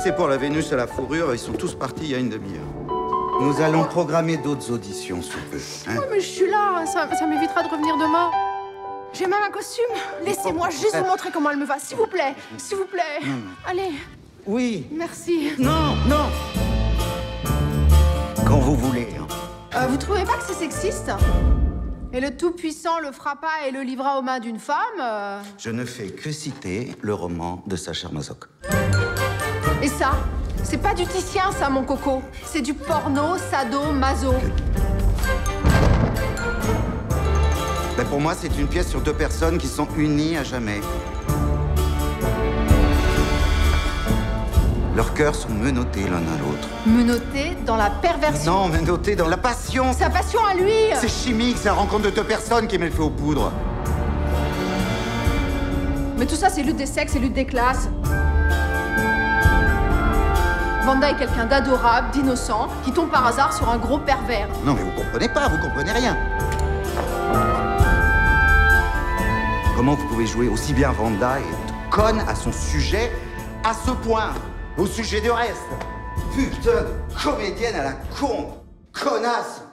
c'est pour la Vénus à la fourrure, ils sont tous partis il y a une demi-heure. Nous allons programmer d'autres auditions sous peu. Hein? Ouais, mais je suis là, ça m'évitera de revenir demain. J'ai même un costume. Laissez-moi juste vous montrer comment elle me va, s'il vous plaît. S'il vous plaît. Allez. Oui. Merci. Non, non. Quand vous voulez. Hein. Vous trouvez pas que c'est sexiste? Et le Tout-Puissant le frappa et le livra aux mains d'une femme Je ne fais que citer le roman de Sacha Masoch. Et ça? C'est pas du Titien, ça, mon coco. C'est du porno, sado-maso. Ben pour moi, c'est une pièce sur deux personnes qui sont unies à jamais. Leurs cœurs sont menottés l'un à l'autre. Menotté dans la perversion. Non, menottés dans la passion. Sa passion à lui. C'est chimique, c'est la rencontre de deux personnes qui met le feu aux poudres. Mais tout ça, c'est lutte des sexes et lutte des classes. Vanda est quelqu'un d'adorable, d'innocent, qui tombe par hasard sur un gros pervers. Non, mais vous comprenez pas, vous comprenez rien. Comment vous pouvez jouer aussi bien Vanda et être conne à son sujet à ce point, au sujet du reste? Putain de comédienne à la con, connasse.